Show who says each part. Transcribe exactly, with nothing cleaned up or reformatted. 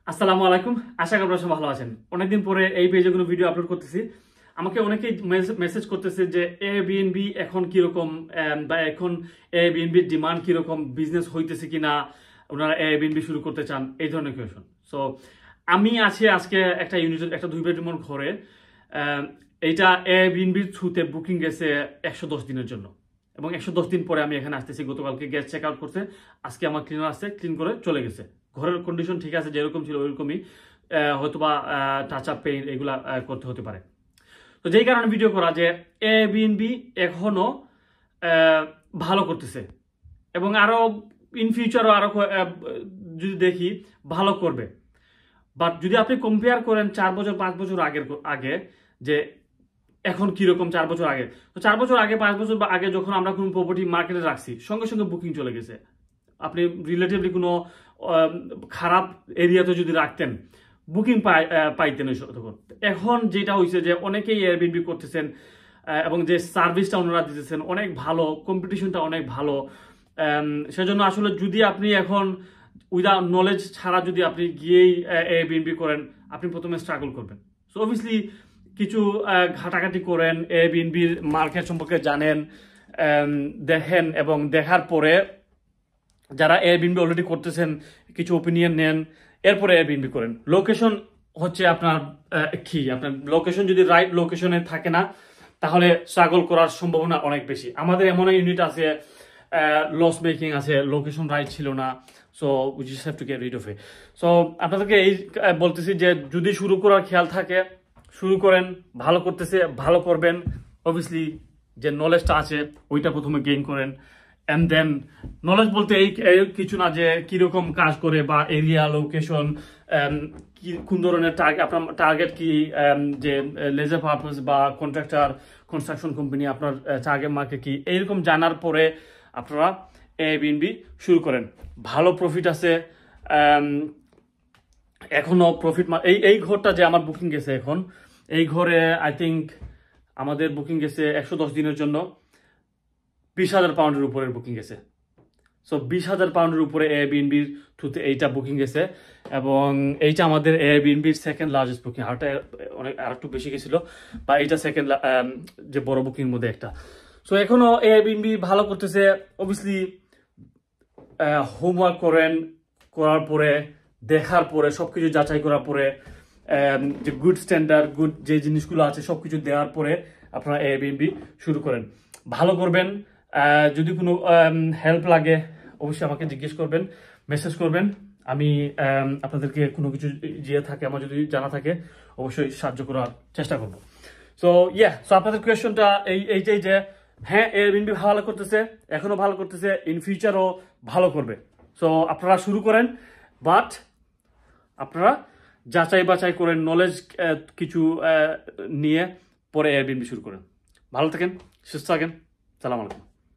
Speaker 1: আসসালামু আলাইকুম, আশা করি আপনারা সবাই ভালো আছেন। অনেকদিন পরে এই পেজে কোনো ভিডিও আপলোড করতেছি। আমাকে অনেকেই মেসেজ করতেছে যে এয়ারবিএনবি এখন কিরকম, বা এখন এয়ারবিএনবির ডিমান্ড কিরকম, বিজনেস হইতেছে কিনা, ওনারা এয়ারবিএনবি শুরু করতে চান, এই ধরনের কোয়েশন। সো আমি আছি আজকে একটা ইউনিট, একটা দুই বেডরুমের ঘরে। এইটা এয়ারবিএনবির থ্রুতে বুকিং গেছে একশো দশ দিনের জন্য, এবং একশো দশ দিন পরে আমি এখানে আসতেছি। গতকালকে গ্যাস চেক আউট করতে, আজকে আমার ক্লিনার আসছে, ক্লিন করে চলে গেছে। ঘরের কন্ডিশন ঠিক আছে, যেরকম ছিল ওইরকমই, হয়তোবা টাচ আপ পেইন্ট এগুলা করতে হতে পারে। তো যেই কারণে ভিডিও করা যে এয়ারবিএনবি এখনো ভালো করতেছে, এবং আরো ইন ফিউচারও আরো যদি দেখি ভালো করবে। বাট যদি আপনি কম্পেয়ার করেন চার বছর পাঁচ বছর আগের আগে যে এখন কিরকম, চার বছর আগে, তো চার বছর আগে পাঁচ বছর আগে যখন আমরা কোনো প্রপার্টি মার্কেটে রাখছি, সঙ্গে সঙ্গে বুকিং চলে গেছে। আপনি রিলেটিভলি কোনো খারাপ এরিয়াতে যদি রাখতেন, বুকিং পাই পাইতেন ওই তখন। এখন যেটা হয়েছে যে অনেকেই এয়ারবিএনবি করতেছেন, এবং যে সার্ভিসটা ওনারা দিতেছেন অনেক ভালো, কম্পিটিশনটা অনেক ভালো। সেজন্য আসলে যদি আপনি এখন উইদাউট নলেজ ছাড়া যদি আপনি গিয়েই এয়ারবিএনবি করেন, আপনি প্রথমে স্ট্রাগল করবেন। সো অবভিয়াসলি কিছু ঘাটাঘাটি করেন, এয়ারবিএনবির মার্কেট সম্পর্কে জানেন, দেখেন, এবং দেখার পরে যারা এয়ারবিএনবি অলরেডি করতেছেন কিছু ওপিনিয়ন নেন, এরপরে এয়ারবিএনবি করেন। লোকেশন হচ্ছে আপনার কি, আপনার লোকেশন যদি রাইট লোকেশনে থাকে না, তাহলে স্ট্রাগল করার সম্ভাবনা অনেক বেশি। আমাদের এমন ইউনিট আছে লস মেকিং আছে, লোকেশন রাইট ছিল না, so we just have to get rid of it. So আপনাদেরকে এই বলতেছি যে যদি শুরু করার খেয়াল থাকে, শুরু করেন। ভালো করতেছে, ভালো করবেন। অবভিয়াসলি যে নলেজটা আছে ওইটা প্রথমে গেইন করেন, অ্যান্ড দেন নলেজ বলতে এই কিছু না যে কিরকম কাজ করে বা এরিয়া লোকেশন কি, কোন ধরনের টার্গেট, আপনার টার্গেট কি, যে লেজার পারপাস বা কন্ট্রাক্টর কনস্ট্রাকশন কোম্পানি আপনার টার্গেট মার্কেট কি, এইরকম জানার পরে আপনারা এয়ারবিএনবি শুরু করেন। ভালো প্রফিট আছে এখনো, প্রফিট। এই এই ঘরটা যে আমার বুকিং গেছে এখন, এই ঘরে আই থিঙ্ক আমাদের বুকিং গেছে একশো দশ দিনের জন্য বিশ হাজার পাউন্ডের উপরের বুকিং গেছে। সো বিশ হাজার পাউন্ডের উপরে এয়ারবিএনবির থ্রুতে এইটা বুকিং গেছে, এবং এইটা আমাদের এয়ারবিএনবির সেকেন্ড লার্জেস্ট বুকিং। আরটা অনেক আর একটু বেশি গেছিল, বা এইটা সেকেন্ড যে বড় বুকিং মধ্যে একটা। সো এখনো এয়ারবিএনবি ভালো করতেছে। অবভিয়াসলি হোমওয়ার্ক করেন, করার পরে দেখার পরে সবকিছু যাচাই করার পরে, যে গুড স্ট্যান্ডার্ড, গুড যে জিনিসগুলো আছে সবকিছু দেওয়ার পরে আপনারা এয়ারবিএনবি শুরু করেন। ভালো করবেন। যদি কোনো হেল্প লাগে অবশ্যই আমাকে জিজ্ঞেস করবেন, মেসেজ করবেন। আমি আপনাদেরকে কোনো কিছু যে থাকে, আমার যদি জানা থাকে অবশ্যই সাহায্য করার চেষ্টা করবো। সো ইয়া, সো আপনাদের কোয়েশনটা এই এইটাই যে হ্যাঁ, এয়ারবিএনবি ভালো করতেছে, এখনো ভালো করতেছে, ইন ফিউচারও ভালো করবে। সো আপনারা শুরু করেন, বাট আপনারা যাচাই বাছাই করেন, নলেজ কিছু নিয়ে পরে এয়ারবিএনবি শুরু করেন। ভালো থাকেন, সুস্থ থাকেন। সালাম আলাইকুম।